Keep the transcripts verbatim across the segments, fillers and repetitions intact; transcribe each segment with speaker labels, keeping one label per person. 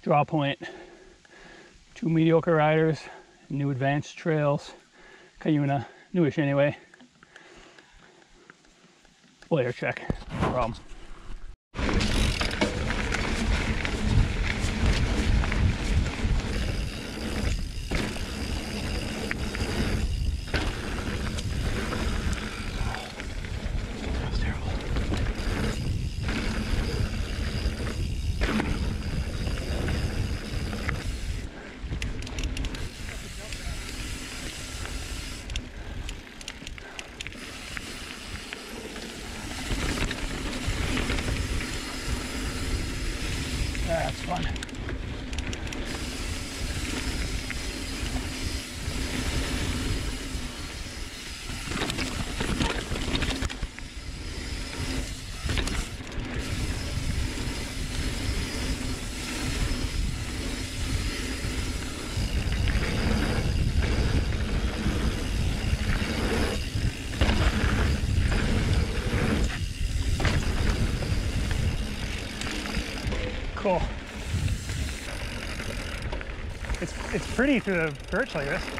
Speaker 1: Drawpoint, two mediocre riders, new advanced trails, Cuyuna, newish anyway. Layer check, no problem. That's fun. Cool. It's it's pretty through the birch like this.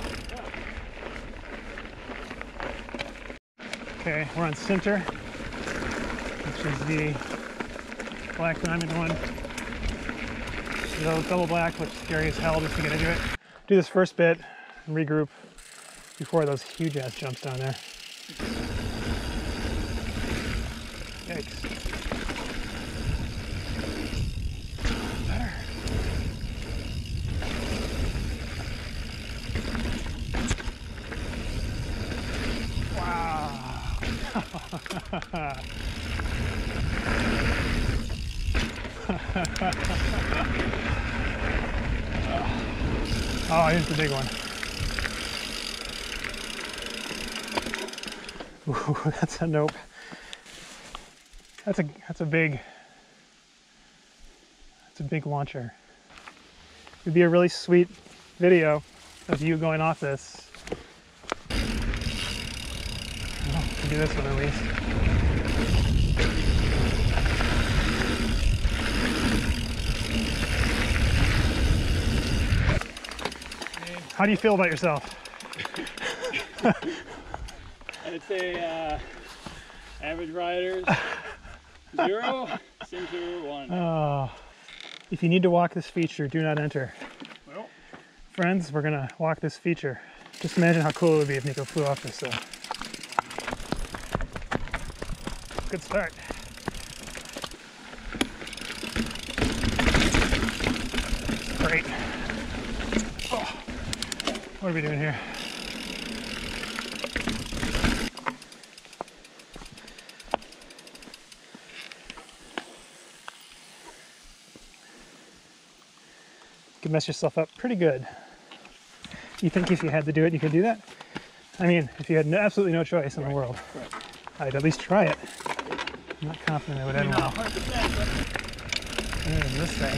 Speaker 1: Okay, we're on Sinter, which is the black diamond one. The double black looks scary as hell just to get into it. Do this first bit and regroup before those huge ass jumps down there. Yikes. Oh, here's the big one. Ooh, that's a nope. That's a that's a big that's a big launcher. It'd be a really sweet video of you going off this. Oh, do this one at least. How do you feel about yourself?
Speaker 2: I'd say uh, average riders, zero, Sinter, one.
Speaker 1: Oh, if you need to walk this feature, do not enter.
Speaker 2: Well,
Speaker 1: friends, we're gonna walk this feature. Just imagine how cool it would be if Nico flew off this stuff. Good start. Great. Oh. What are we doing here? You can mess yourself up pretty good. You think if you had to do it, you could do that? I mean, if you had no, absolutely no choice in the world,
Speaker 2: right.
Speaker 1: I'd at least try it. I'm not confident I would end well. And this thing.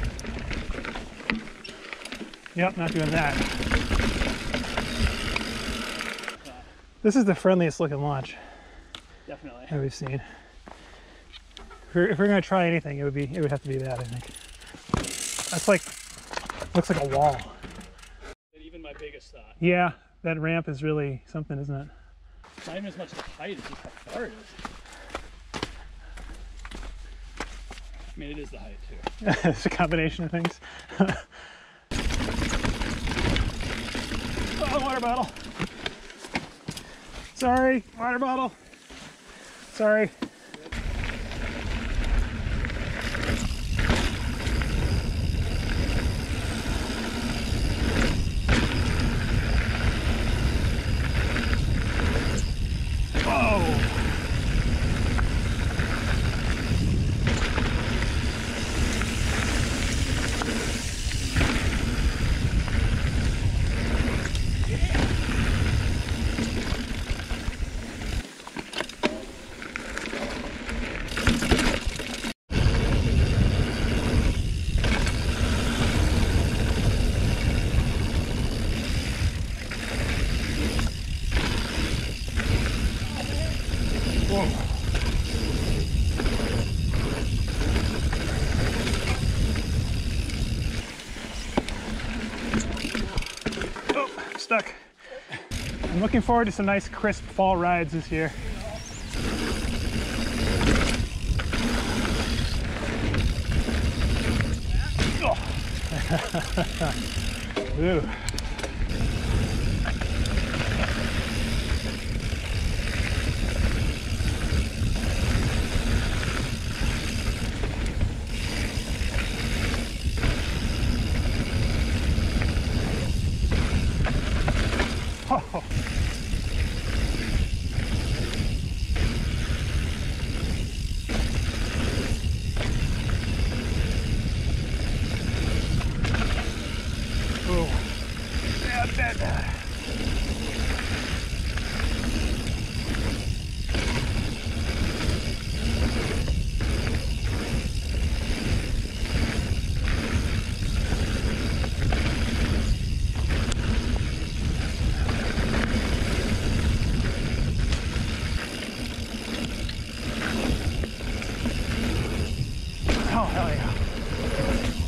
Speaker 1: Yep, not doing that. This is the friendliest looking launch.
Speaker 2: Definitely.
Speaker 1: That we've seen. If we're, if we're gonna try anything, it would be it would have to be that, I think. That's like looks like a wall.
Speaker 2: Even my biggest thought.
Speaker 1: Yeah, that ramp is really something, isn't it?
Speaker 2: It's not even as much the height, it's just how far it is. I mean, it is the height too.
Speaker 1: It's a combination of things. Oh, water bottle. Sorry, water bottle. Sorry. stuck. I'm looking forward to some nice crisp fall rides this year. Oh. Ooh. Oh. Oh. Yeah, bad, bad. Oh, hell yeah.